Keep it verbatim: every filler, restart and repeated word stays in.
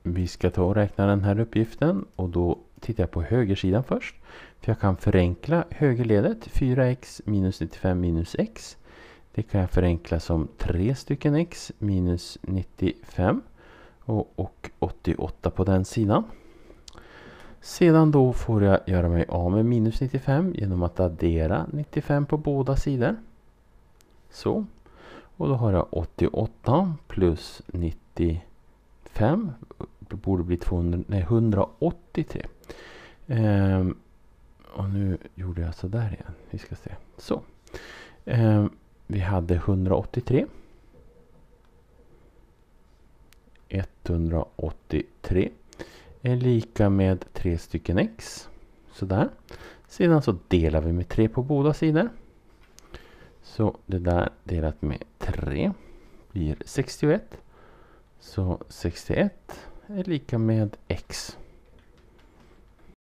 Vi ska ta och räkna den här uppgiften och då tittar jag på högersidan först. För jag kan förenkla högerledet, fyra x minus nittiofem minus x. Det kan jag förenkla som tre stycken x minus nittiofem och, och åttioåtta på den sidan. Sedan då får jag göra mig av med minus nittiofem genom att addera nittiofem på båda sidor. Så. Och då har jag åttioåtta plus nittiofem. Det borde bli tvåhundra, nej, etthundraåttiotre. Ehm, och nu gjorde jag så där igen. Vi ska se. Så. Ehm, vi hade etthundraåttiotre. etthundraåttiotre är lika med tre stycken x. Sådär. Sedan så delar vi med tre på båda sidor. Så det där delat med tre blir sextioett. Så sextioett är lika med x.